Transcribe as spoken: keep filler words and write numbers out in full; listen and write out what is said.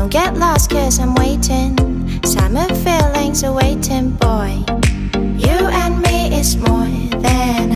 Don't get lost cause I'm waiting. Summer feelings are waiting, boy.